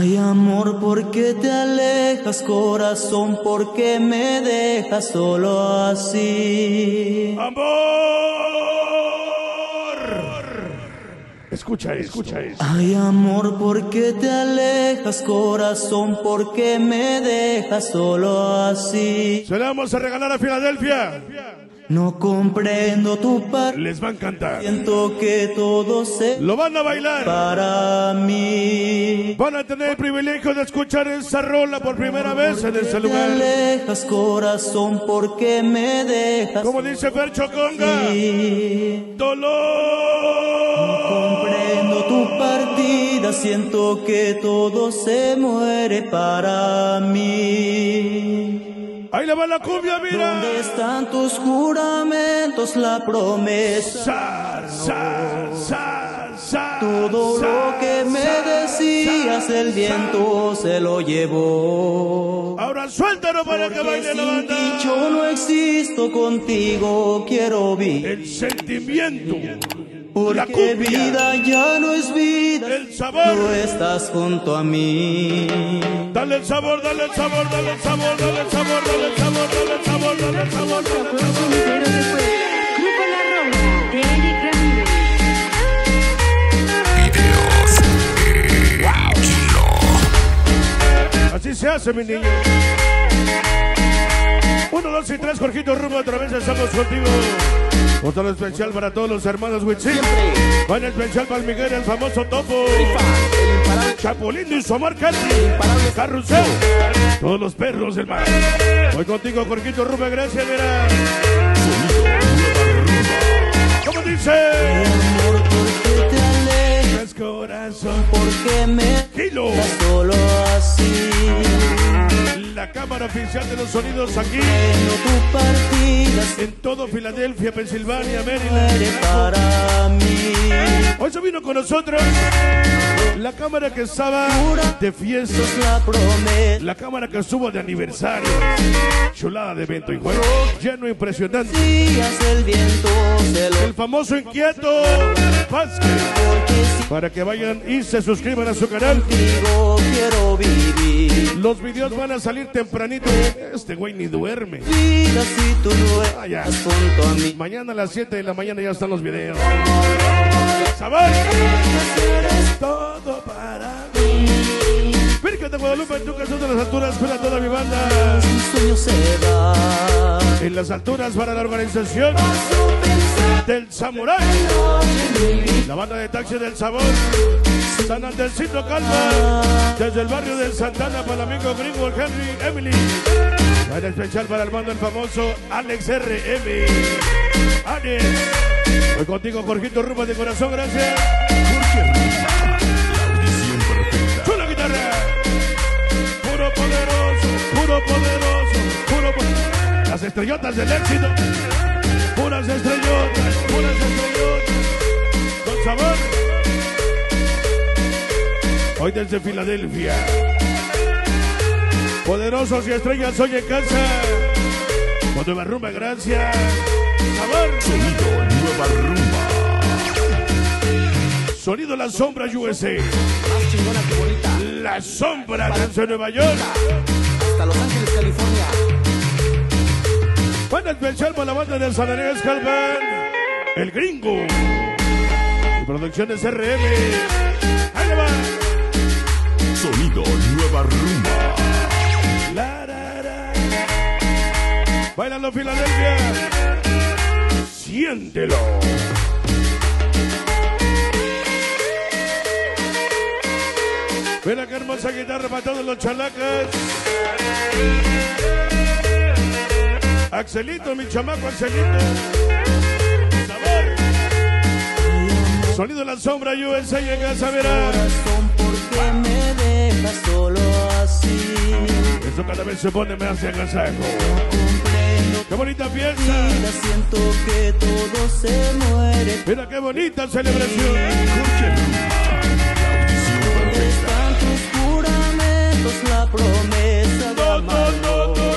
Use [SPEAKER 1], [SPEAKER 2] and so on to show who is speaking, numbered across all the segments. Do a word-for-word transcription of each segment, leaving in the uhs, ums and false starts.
[SPEAKER 1] Ay, amor, ¿por qué te alejas? Corazón, ¿por qué me dejas solo así?
[SPEAKER 2] ¡Amor! Escucha, escucha esto.
[SPEAKER 1] Ay, amor, ¿por qué te alejas? Corazón, ¿por qué me dejas solo así?
[SPEAKER 2] Se la vamos a regalar a Filadelfia.
[SPEAKER 1] No comprendo tu parte.
[SPEAKER 2] Les va a encantar.
[SPEAKER 1] Siento que todo se...
[SPEAKER 2] Lo van a bailar.
[SPEAKER 1] Para mí.
[SPEAKER 2] Van a tener el privilegio de escuchar esa rola por primera vez en ese lugar.
[SPEAKER 1] ¿Por qué te alejas, corazón? ¿Por qué me dejas?
[SPEAKER 2] Como dice Fercho Conga.
[SPEAKER 1] Sí.
[SPEAKER 2] ¡Dolor!
[SPEAKER 1] No comprendo tu partida. Siento que todo se muere para mí.
[SPEAKER 2] Ahí le va la cumbia, mira.
[SPEAKER 1] ¿Dónde están tus juramentos, la promesa?
[SPEAKER 2] Sa, sa, sa, sa,
[SPEAKER 1] Todo
[SPEAKER 2] sa,
[SPEAKER 1] lo que me
[SPEAKER 2] sa,
[SPEAKER 1] decías,
[SPEAKER 2] sa,
[SPEAKER 1] el viento
[SPEAKER 2] sa.
[SPEAKER 1] se lo llevó.
[SPEAKER 2] Ahora suéltalo para que
[SPEAKER 1] Porque
[SPEAKER 2] baile la
[SPEAKER 1] sin
[SPEAKER 2] banda.
[SPEAKER 1] ti yo no existo, contigo quiero vivir.
[SPEAKER 2] El sentimiento. La
[SPEAKER 1] Porque
[SPEAKER 2] cumbia.
[SPEAKER 1] vida ya no es vida.
[SPEAKER 2] El sabor.
[SPEAKER 1] No estás junto a mí.
[SPEAKER 2] Dale el sabor, dale el sabor, dale el sabor, dale el sabor, dale el sabor, dale el sabor, dale el sabor, dale el sabor.
[SPEAKER 3] Grupo La Ronda de Eric Ramírez.
[SPEAKER 2] Así se hace, mi niño. Uno, dos y tres, Jorgito Rumbo, otra vez estamos contigo. Otro especial para todos los hermanos Huitzil. Van especial para el Miguel, el famoso Topo. Chapulín y su amor Katy. Carrusel. Todos los perros del mar. Voy contigo, Jorgito Rumbo, gracias, mira. ¿Cómo dice?
[SPEAKER 1] Amor, ¿por qué te alejas?
[SPEAKER 2] Corazón.
[SPEAKER 1] ¿Por qué me
[SPEAKER 2] Kilo.
[SPEAKER 1] dejas solo así?
[SPEAKER 2] La cámara oficial de los sonidos aquí.
[SPEAKER 1] Comprendo tu partida.
[SPEAKER 2] En todo Filadelfia, Pensilvania,
[SPEAKER 1] Muere
[SPEAKER 2] Maryland.
[SPEAKER 1] para mí.
[SPEAKER 2] Hoy se vino con nosotros la cámara que estaba de fiesta,
[SPEAKER 1] Es la promesa.
[SPEAKER 2] la cámara que estuvo de aniversario, chulada de evento y juego, lleno impresionante.
[SPEAKER 1] Días el viento se lo...
[SPEAKER 2] El famoso inquieto Vázquez,
[SPEAKER 1] Porque si
[SPEAKER 2] para que vayan y se suscriban a su canal.
[SPEAKER 1] contigo quiero vivir.
[SPEAKER 2] Los videos van a salir tempranito. Este güey ni duerme.
[SPEAKER 1] Vida si tú no
[SPEAKER 2] Ah, ya.
[SPEAKER 1] estás junto a mí.
[SPEAKER 2] Mañana a las siete de la mañana ya están los videos. ¡Sabor! Todo para mí. Virgen de Guadalupe, en tu casa de las alturas, para toda mi banda.
[SPEAKER 1] Un sueño se va.
[SPEAKER 2] En las alturas para la organización del Samurai. La banda de taxi del sabor. San Andresito Calma. Desde el barrio del Santana para el amigo gringo Henry Emily. En especial para el mando el famoso Alex R M. Alex. Voy contigo, Jorgito Rumba de corazón, gracias.
[SPEAKER 4] Jorge Rumba, la audición perfecta.
[SPEAKER 2] Chula guitarra. Puro poderoso, puro poderoso, puro poderoso. Las estrellotas del éxito. Puras estrellotas, puras estrellotas. Con sabor. Hoy desde Filadelfia. Poderosos y estrellas hoy en casa. Con Nueva Rumba, gracias. Sabor.
[SPEAKER 4] Sonido Nueva Rumba.
[SPEAKER 2] Sonido La Sombra U S A.
[SPEAKER 5] Más chingona que bonita.
[SPEAKER 2] La Sombra desde Nueva York.
[SPEAKER 5] Hasta Los Ángeles, California.
[SPEAKER 2] Banda especial para la banda de San Andrés Calván. El Gringo. Y Producciones R M. Ahí le va.
[SPEAKER 4] Sonido Nueva Rumba.
[SPEAKER 2] La, la, la. Bailando Filadelfia. Siéntelo. Mira qué hermosa guitarra para todos los chalacas. Axelito, mi chamaco Axelito. Sabor. Sonido La Sombra U S A en casa, verá.
[SPEAKER 1] Corazón, ¿por qué me dejas solo así?
[SPEAKER 2] Eso cada vez se pone más de agasajo.
[SPEAKER 1] Comprendo
[SPEAKER 2] Qué bonita fiesta.
[SPEAKER 1] vida, siento que todo se muere.
[SPEAKER 2] Mira qué bonita celebración.
[SPEAKER 4] Jorge Rumba, la audición
[SPEAKER 1] ¿Dónde
[SPEAKER 4] perfecta.
[SPEAKER 1] están tus juramentos, la promesa de
[SPEAKER 2] No, no, no,
[SPEAKER 1] amor?
[SPEAKER 2] no, no.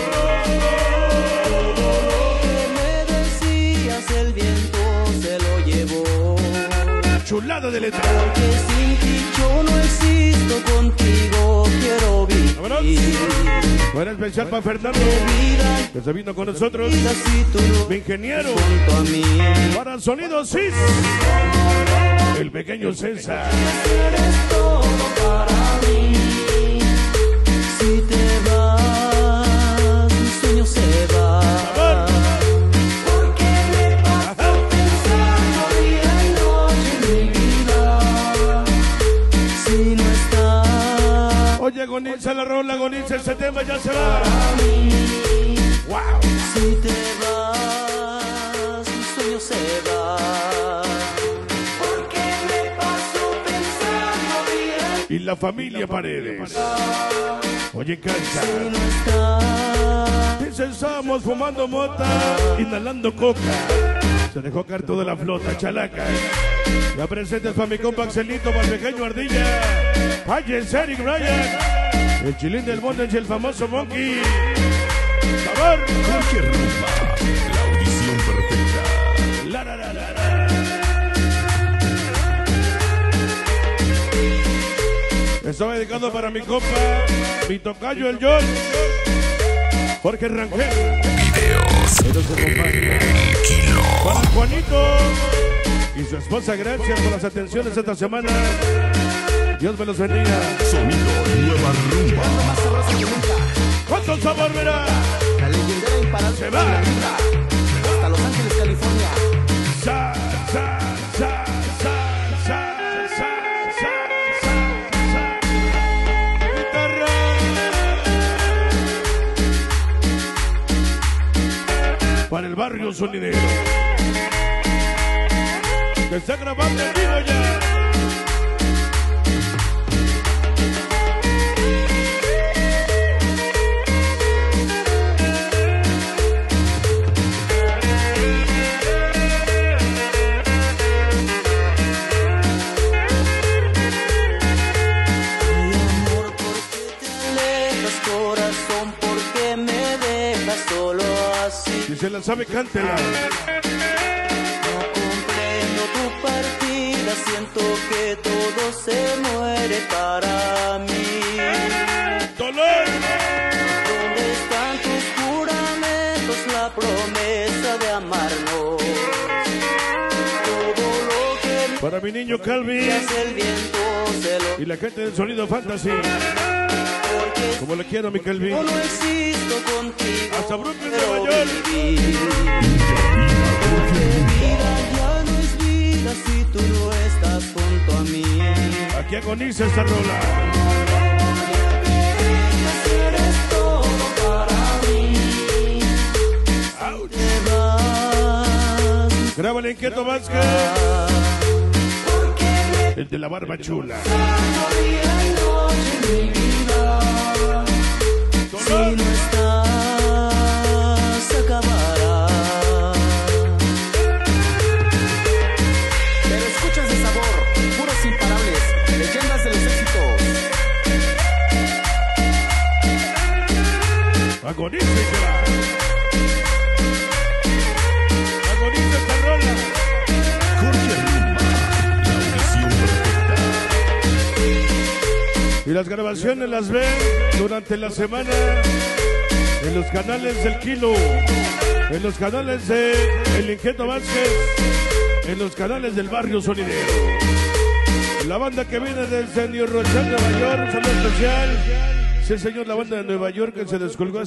[SPEAKER 1] Que me decías, el viento se lo llevó.
[SPEAKER 2] Chulada de letra.
[SPEAKER 1] Porque sin ti yo no existo, contigo
[SPEAKER 2] Para especial para Fernando, que se vino con nosotros. Mi ingeniero. Para Sonido Cis. El pequeño César.
[SPEAKER 1] Eres todo para mí. Si te vas, mi sueño se va. Porque me paso pensando día y noche en mi vida. Si no estás.
[SPEAKER 2] Oye, Gonitza, la rola, Gonitza, ese tema ya se va. Wow.
[SPEAKER 1] Si te vas, mi sueño se va.
[SPEAKER 2] Y la familia Paredes. Oye, cancha. Dice, estábamos fumando mota, inhalando coca. Se dejó caer toda la flota, chalaca. Ya presentes para mi compa Axelito, para el pequeño Ardilla. Payes, Eric Ryan. El chilín del bondage, el famoso Monkey. ¡Sabor!
[SPEAKER 4] Jorge Rumba, la audición perfecta.
[SPEAKER 2] La, la, la, la, la. Estaba dedicado para mi compa, mi tocayo el John, Jorge Rangel.
[SPEAKER 4] Videos
[SPEAKER 2] El
[SPEAKER 4] Kilo.
[SPEAKER 2] Para Juanito y su esposa, gracias por las atenciones esta semana. Dios me los bendiga.
[SPEAKER 4] Sonido Nueva Rumba.
[SPEAKER 5] Más sabroso que nunca.
[SPEAKER 2] ¿Cuánto sabor verá?
[SPEAKER 5] La leyendera imparable.
[SPEAKER 2] Se va.
[SPEAKER 5] Hasta Los Ángeles, California.
[SPEAKER 2] Sa, sa, sa, sa, sa, sa, sa, sa, sa. Guitarra. Para el barrio sonidero. Que está grabando en vivo ya. Si se la sabe, cántela.
[SPEAKER 1] No comprendo tu partida, siento que todo se muere para mí.
[SPEAKER 2] ¡Dolor!
[SPEAKER 1] ¿Dónde están tus juramentos, la promesa de amarnos? Todo lo que
[SPEAKER 2] Para mi niño Calvin
[SPEAKER 1] hace el viento se lo...
[SPEAKER 2] y la gente del Sonido Fantasy.
[SPEAKER 1] Porque
[SPEAKER 2] Como le quiero a mi Calvin.
[SPEAKER 1] yo no existo contigo.
[SPEAKER 2] Hasta Brooklyn,
[SPEAKER 1] pero
[SPEAKER 2] Nueva York.
[SPEAKER 1] vivir. Porque vida ya no es vida si tú no estás junto a mí.
[SPEAKER 2] Aquí agoniza esta rola.
[SPEAKER 1] Eres todo para mí.
[SPEAKER 2] Ouch.
[SPEAKER 1] Te vas.
[SPEAKER 2] Grábale Inquieto Vázquez. El de la barba chula.
[SPEAKER 1] Día y noche en mi vida. Si
[SPEAKER 2] Dolor.
[SPEAKER 1] no estás, se acabará.
[SPEAKER 5] Pero escuchas de sabor. Puros imparables. Leyendas de los éxitos.
[SPEAKER 2] Agoniza y se va. Agoniza esta rola.
[SPEAKER 4] Jorge Rumba, la audición perfecta.
[SPEAKER 2] Y las grabaciones las ven durante la semana en los canales del Kilo, en los canales de El Inquieto Vázquez, en los canales del barrio sonidero. La banda que viene desde New Rochelle, Nueva York, un saludo especial. Sí, señor, la banda de Nueva York que se descolgó.